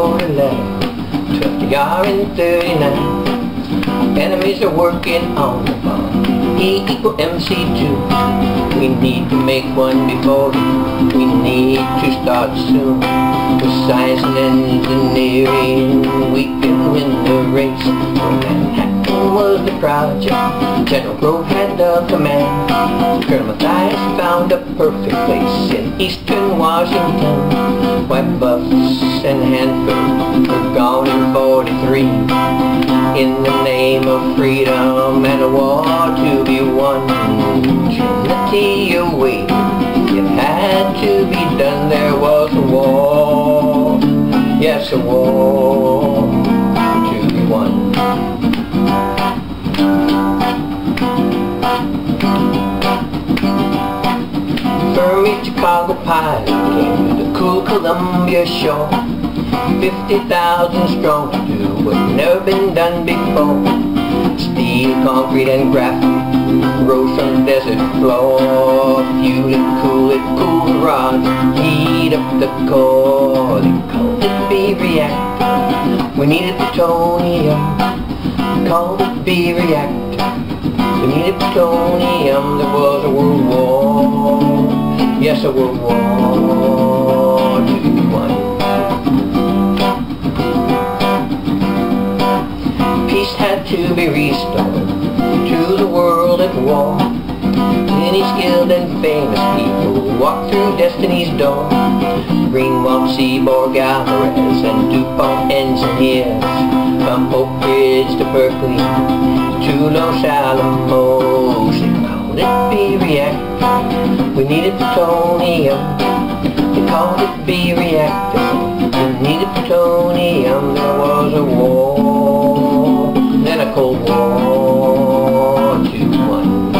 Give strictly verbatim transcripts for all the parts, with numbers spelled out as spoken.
wrote a letter to F D R in thirty-nine. Enemies are working on the bomb, E equal M C two. We need to make one before we need to start soon. With science and engineering we can win the race. So Manhattan was the project, General Grove had the command. Colonel Matthias found a perfect place in eastern Washington. White Buffs and Hanford were gone in forty-three, in the name of freedom and a war to be won. Trinity awaited, it had to be done. There was a war, yes, a war to be won. Furry Chicago pilot came to the cool Columbia shore, fifty thousand strong to do what's never been done before. Steel, concrete, and graphite rose from the desert floor. Fuel it, cool it, cool the rods, heat up the core. They called it B Reactor. We needed plutonium. They called it B Reactor. We needed plutonium. There was a world war. Yes, a world war to be won. Peace had to be restored to the world at war. Many skilled and famous people walked through destiny's door. Greenwald, Seaborg, Alvarez, and DuPont engineers, from Oak Ridge to Berkeley to Los Alamos. They called it B Reactor. We needed plutonium. They called it B Reactor. We needed plutonium. There was a war, then a Cold War to one.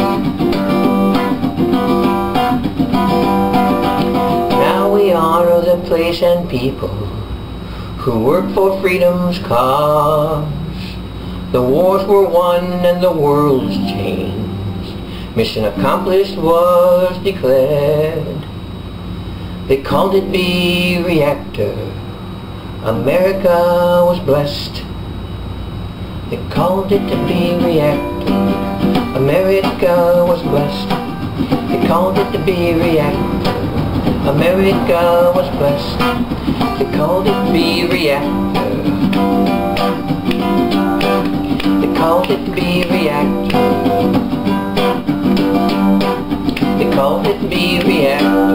Now we honor the place and people who work for freedom's cause. The wars were won and the world's changed. Mission accomplished was declared. They called it B Reactor. America was blessed. They called it the B Reactor. America was blessed. They called it the B Reactor. America was blessed. They called it B Reactor. They called it the B Reactor. They called it B Reactor.